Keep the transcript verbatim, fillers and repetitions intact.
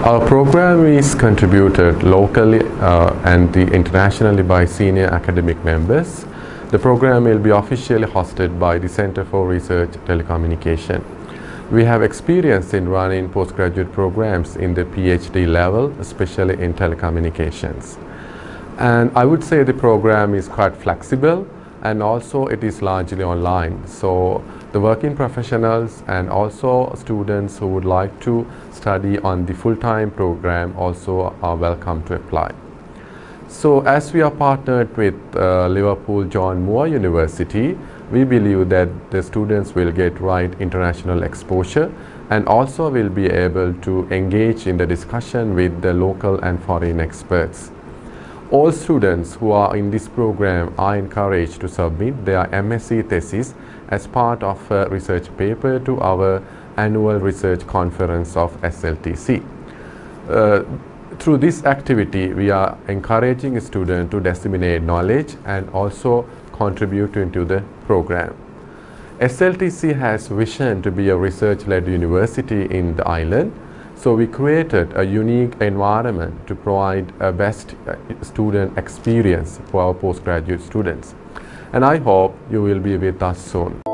Our program is contributed locally uh, and the internationally by senior academic members. The program will be officially hosted by the Center for Research Telecommunication. We have experience in running postgraduate programs in the PhD level, especially in telecommunications. And I would say the program is quite flexible, and also it is largely online. So the working professionals and also students who would like to study on the full-time program also are welcome to apply. So as we are partnered with uh, Liverpool John Moore University, we believe that the students will get right international exposure and also will be able to engage in the discussion with the local and foreign experts. All students who are in this program are encouraged to submit their M S c thesis as part of a research paper to our annual research conference of S L T C. Uh, through this activity, we are encouraging students to disseminate knowledge and also contribute into the program. S L T C has vision to be a research-led university in the island. So we created a unique environment to provide a best student experience for our postgraduate students. And I hope you will be with us soon.